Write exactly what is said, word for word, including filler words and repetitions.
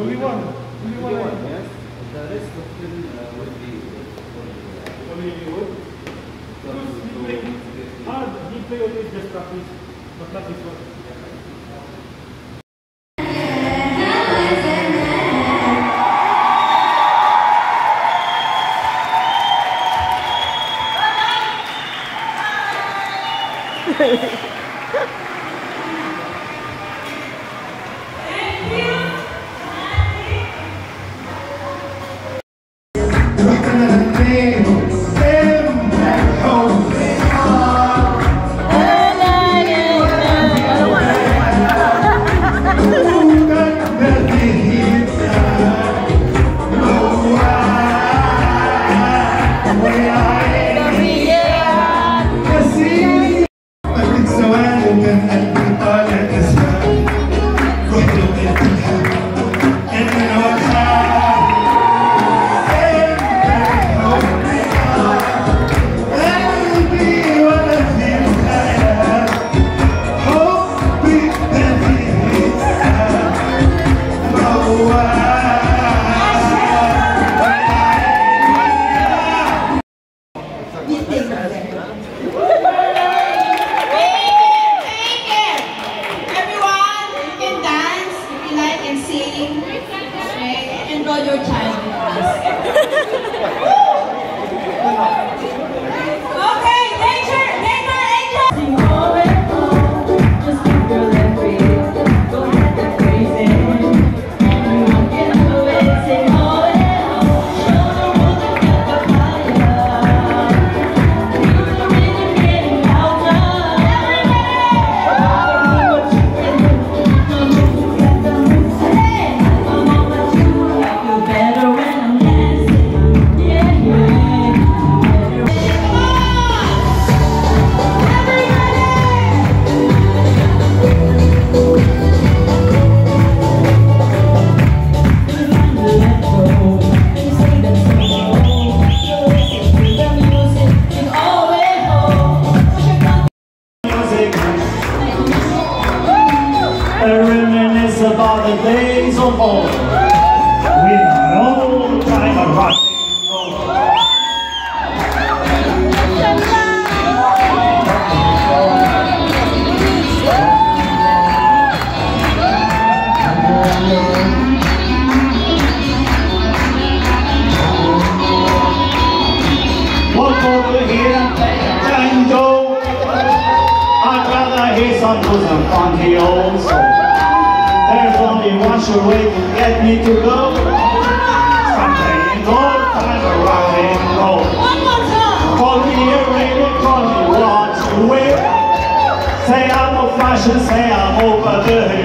Only one. Only one. Only one, yes. The rest of them uh, will be only wood. He play hard. He play only just practice, but not this one. Enroll your child with us. Okay, nature, nature, nature. Sing all at home, just keep your left free. Go ahead and praise it. Everyone get away, sing all at home. Show the world that got the fire. Feel the rhythm getting louder. Everybody, what you can do. The move, got the move. Hey, I'm on my two. Better when I'm dancing, yeah, yeah. Come on, everybody! Let go. You say that so you listen to the music, it's always home. I reminisce about the days of old. With an old time of rock and roll. Walk over here and go. I'd rather hear some bosom funky old soul. There's only one sure way to get me to go. Stop playing old time of rock and roll. One more time! Call me a radio, call me what you will. Say I'm old fashioned, say I'm over the hill.